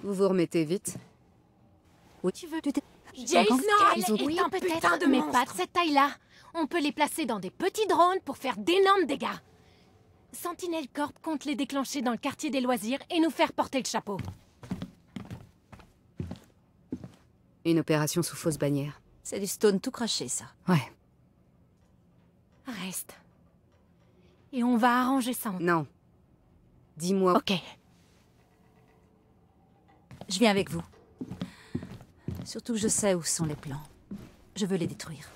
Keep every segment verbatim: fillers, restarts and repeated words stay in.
Vous vous remettez vite. Oui, tu veux... Tu t'es... Jason Ils ont- est un peut-être de mes pattes cette taille-là. On peut les placer dans des petits drones pour faire d'énormes dégâts. Sentinel Corp compte les déclencher dans le quartier des loisirs et nous faire porter le chapeau. Une opération sous fausse bannière. C'est du stone tout craché, ça. Ouais. Reste. Et on va arranger ça. en- Non. Dis-moi... Ok. Je viens avec vous. Surtout que je sais où sont les plans. Je veux les détruire.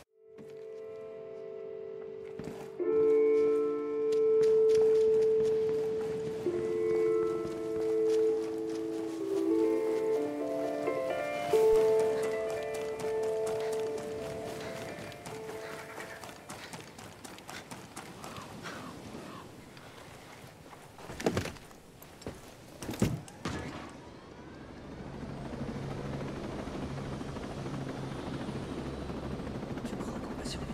Je crois qu'on va survivre.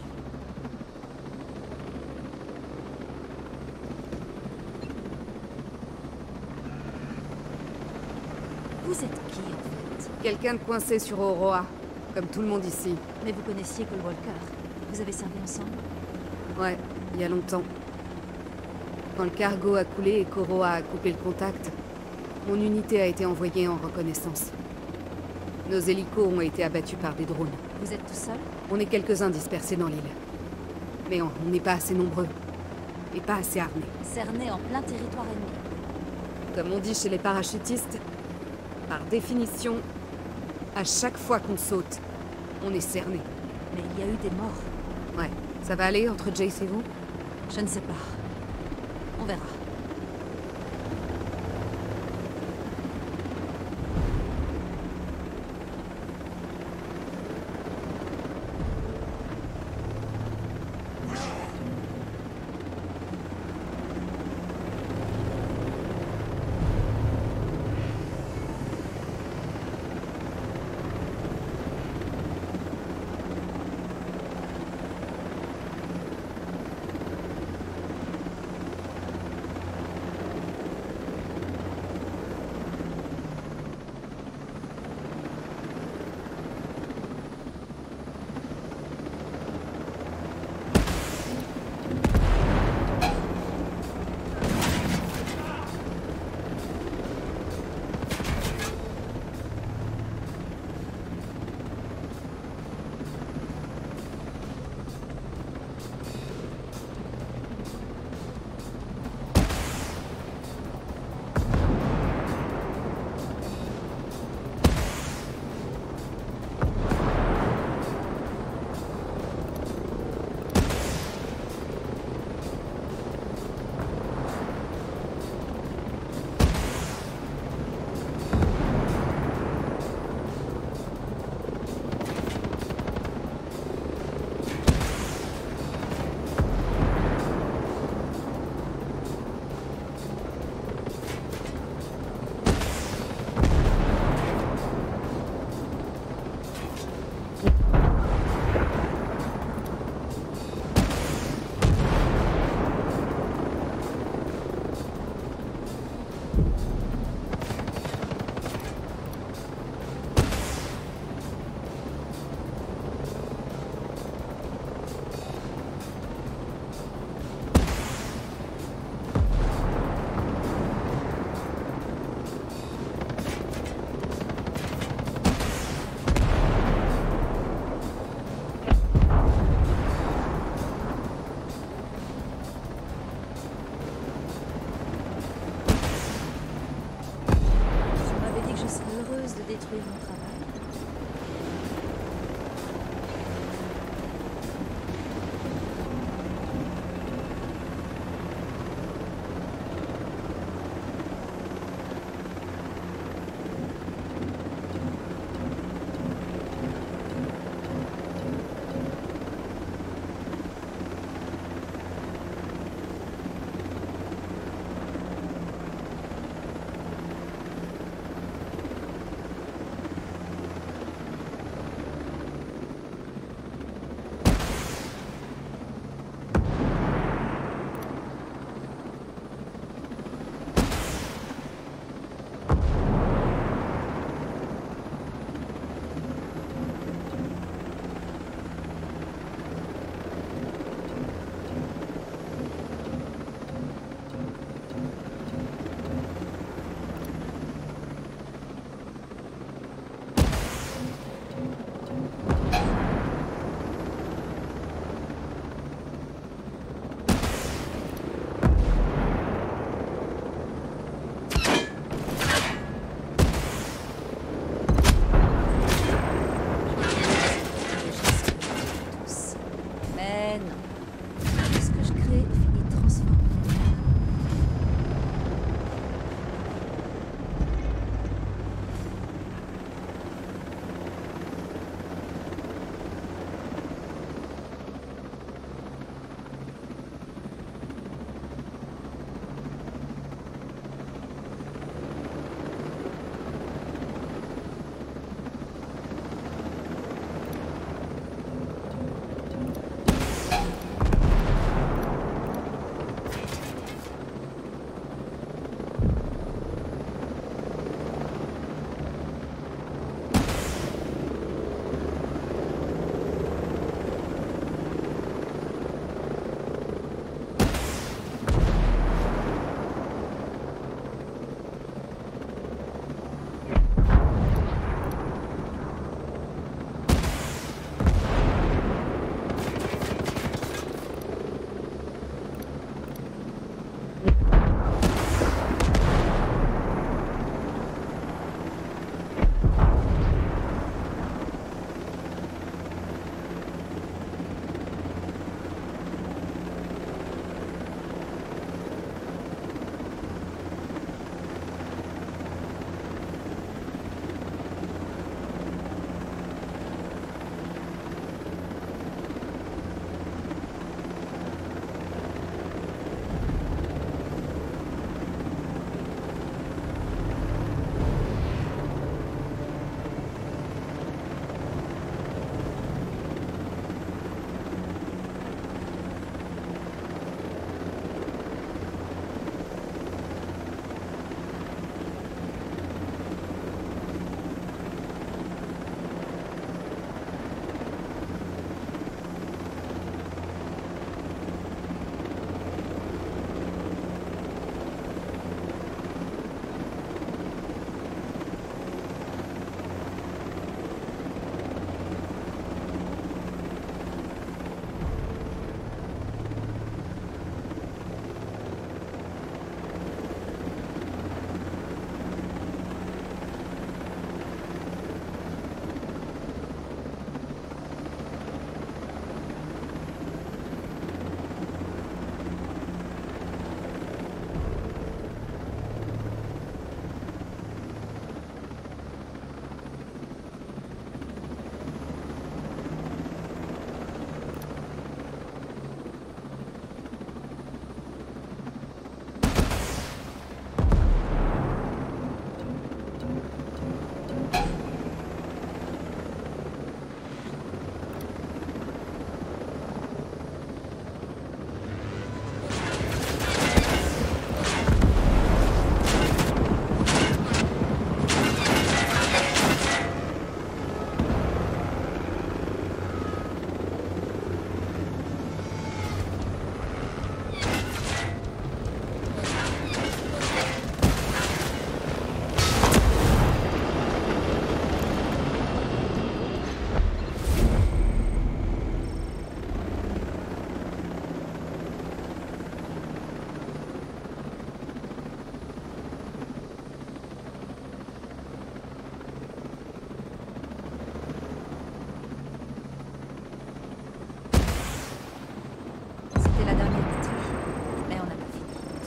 Vous êtes qui, en fait? Quelqu'un de coincé sur Aurora. Comme tout le monde ici. Mais vous connaissiez Cole Walker. Vous avez servi ensemble? Ouais, il y a longtemps. Quand le cargo a coulé et qu'Aurora a coupé le contact, mon unité a été envoyée en reconnaissance. Nos hélicos ont été abattus par des drones. Vous êtes tout seul? On est quelques-uns dispersés dans l'île. Mais on on n'est pas assez nombreux. Et pas assez armés. Cerné en plein territoire ennemi. Comme on dit chez les parachutistes, par définition, à chaque fois qu'on saute, on est cerné. Mais il y a eu des morts. Ouais, ça va aller entre Jace et vous? Je ne sais pas. On verra.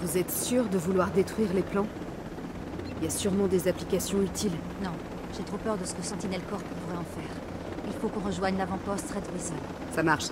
Vous êtes sûr de vouloir détruire les plans? Il y a sûrement des applications utiles. Non, j'ai trop peur de ce que Sentinel Corp pourrait en faire. Il faut qu'on rejoigne l'avant-poste Red Whistle. Ça marche.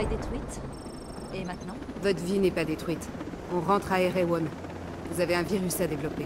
détruite. Et maintenant? Votre vie n'est pas détruite. On rentre à Erewhon. Vous avez un virus à développer.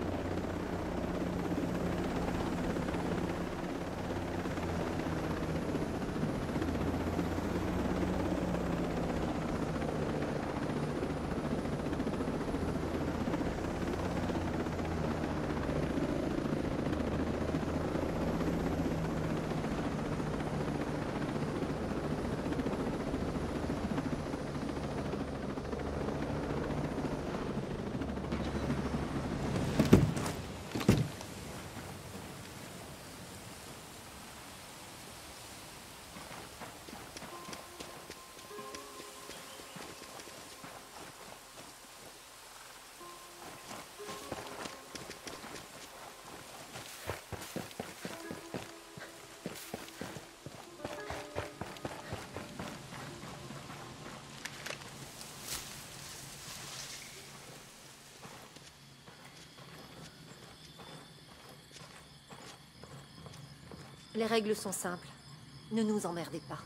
Les règles sont simples. Ne nous emmerdez pas.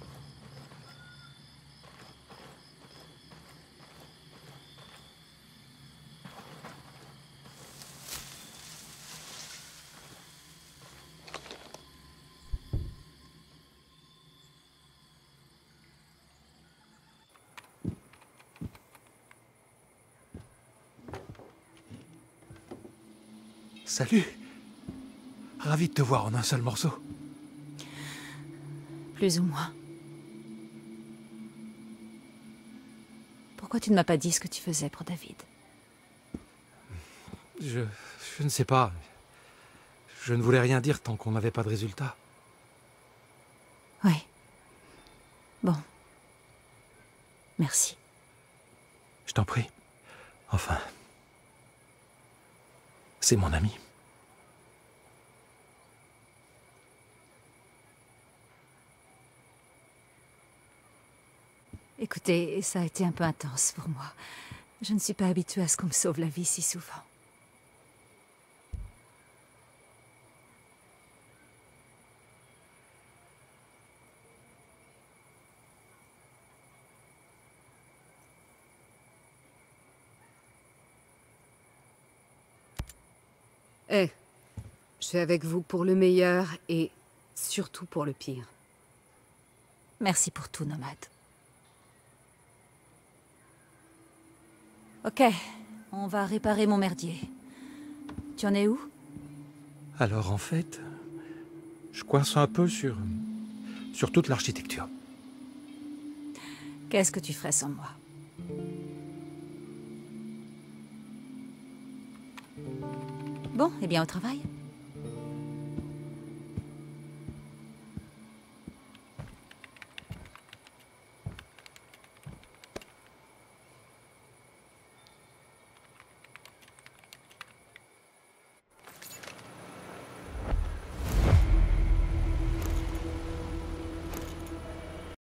Salut! Ravi de te voir en un seul morceau. Plus ou moins. Pourquoi tu ne m'as pas dit ce que tu faisais pour David? Je... je ne sais pas. Je ne voulais rien dire tant qu'on n'avait pas de résultat. Oui. Bon. Merci. Je t'en prie. Enfin... c'est mon ami. Écoutez, ça a été un peu intense pour moi. Je ne suis pas habituée à ce qu'on me sauve la vie si souvent. Eh, je suis avec vous pour le meilleur et surtout pour le pire. Merci pour tout, Nomade. Ok, on va réparer mon merdier. Tu en es où? Alors en fait, je coince un peu sur... sur toute l'architecture. Qu'est-ce que tu ferais sans moi? Bon, eh bien au travail.